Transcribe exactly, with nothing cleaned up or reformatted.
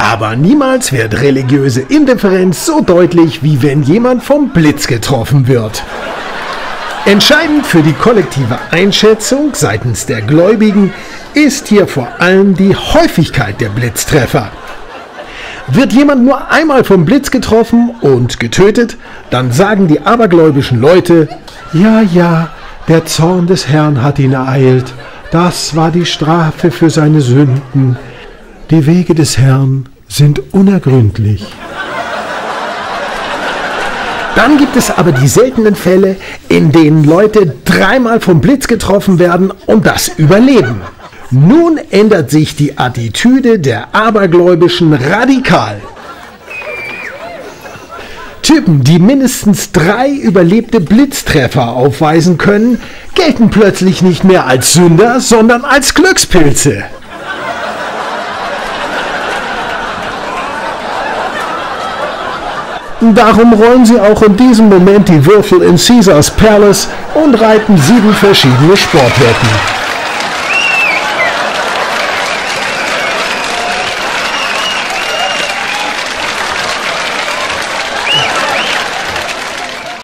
Aber niemals wird religiöse Indifferenz so deutlich, wie wenn jemand vom Blitz getroffen wird. Entscheidend für die kollektive Einschätzung seitens der Gläubigen ist hier vor allem die Häufigkeit der Blitztreffer. Wird jemand nur einmal vom Blitz getroffen und getötet, dann sagen die abergläubischen Leute: Ja, ja, der Zorn des Herrn hat ihn ereilt. Das war die Strafe für seine Sünden. Die Wege des Herrn sind unergründlich. Dann gibt es aber die seltenen Fälle, in denen Leute dreimal vom Blitz getroffen werden und das überleben. Nun ändert sich die Attitüde der Abergläubischen radikal. Typen, die mindestens drei überlebte Blitztreffer aufweisen können, gelten plötzlich nicht mehr als Sünder, sondern als Glückspilze. Darum rollen sie auch in diesem Moment die Würfel in Caesars Palace und reiten sieben verschiedene Sportwetten.